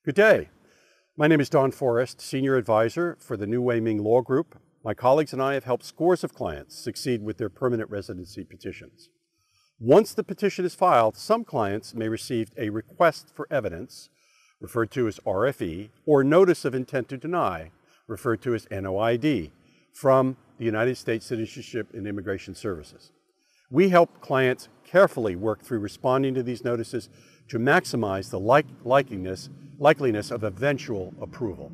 Good day. My name is Don Forrest, Senior Advisor for the New Wei Ming Law Group. My colleagues and I have helped scores of clients succeed with their permanent residency petitions. Once the petition is filed, some clients may receive a request for evidence, referred to as RFE, or notice of intent to deny, referred to as NOID, from the United States Citizenship and Immigration Services. We help clients carefully work through responding to these notices to maximize the likeliness of eventual approval.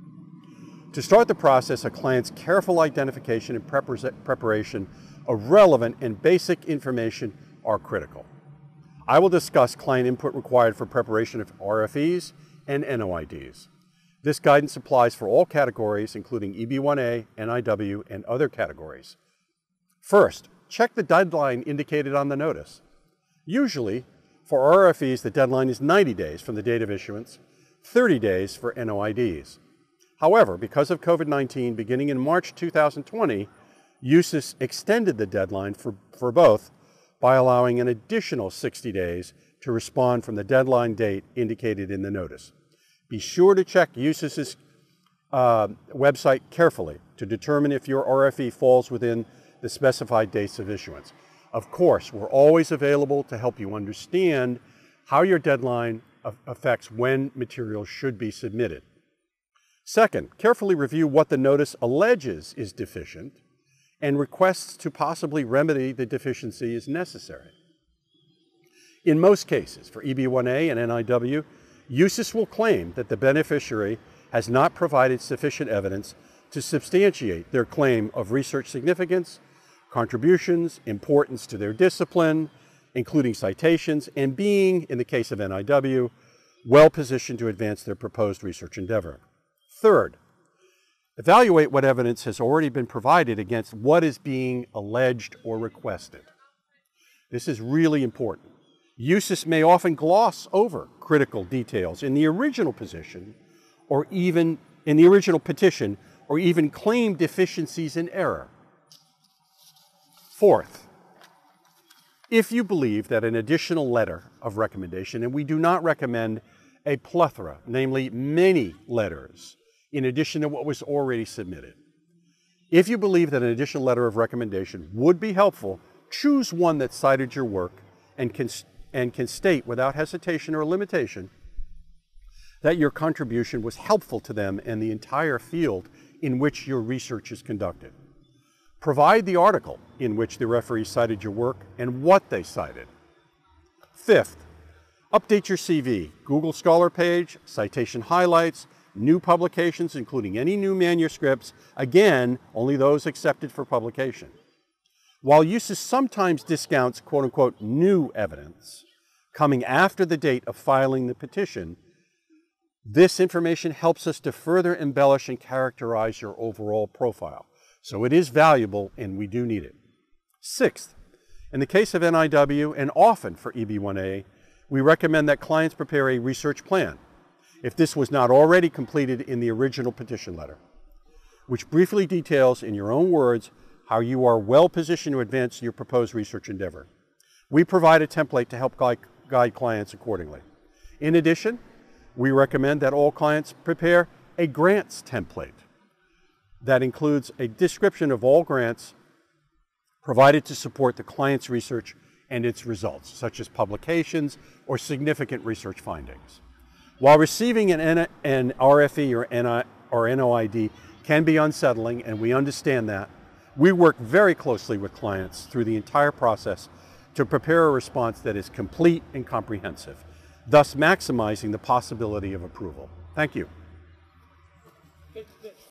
To start the process, a client's careful identification and preparation of relevant and basic information are critical. I will discuss client input required for preparation of RFEs and NOIDs. This guidance applies for all categories, including EB1A, NIW, and other categories. First, check the deadline indicated on the notice. Usually, for RFEs, the deadline is 90 days from the date of issuance, 30 days for NOIDs. However, because of COVID-19, beginning in March 2020, USIS extended the deadline for both by allowing an additional 60 days to respond from the deadline date indicated in the notice. Be sure to check USIS's website carefully to determine if your RFE falls within the specified dates of issuance. Of course, we're always available to help you understand how your deadline affects when materials should be submitted. Second, carefully review what the notice alleges is deficient and requests to possibly remedy the deficiency is necessary. In most cases, for EB1A and NIW, USIS will claim that the beneficiary has not provided sufficient evidence to substantiate their claim of research significance, contributions, importance to their discipline, including citations, and being, in the case of NIW, well positioned to advance their proposed research endeavor. Third, evaluate what evidence has already been provided against what is being alleged or requested. This is really important. USIS may often gloss over critical details in the original petition, or even claim deficiencies in error. Fourth, if you believe that an additional letter of recommendation, and we do not recommend a plethora, namely many letters, in addition to what was already submitted. If you believe that an additional letter of recommendation would be helpful, choose one that cited your work and can state without hesitation or limitation that your contribution was helpful to them and the entire field in which your research is conducted. Provide the article in which the referee cited your work and what they cited. Fifth, update your CV, Google Scholar page, citation highlights, new publications, including any new manuscripts, again, only those accepted for publication. While USIS sometimes discounts quote-unquote new evidence coming after the date of filing the petition, this information helps us to further embellish and characterize your overall profile. So it is valuable and we do need it. Sixth, in the case of NIW and often for EB1A, we recommend that clients prepare a research plan, if this was not already completed in the original petition letter, which briefly details in your own words how you are well positioned to advance your proposed research endeavor. We provide a template to help guide clients accordingly. In addition, we recommend that all clients prepare a grants template that includes a description of all grants provided to support the client's research and its results, such as publications or significant research findings. While receiving an RFE or NOID can be unsettling, and we understand that, we work very closely with clients through the entire process to prepare a response that is complete and comprehensive, thus maximizing the possibility of approval. Thank you.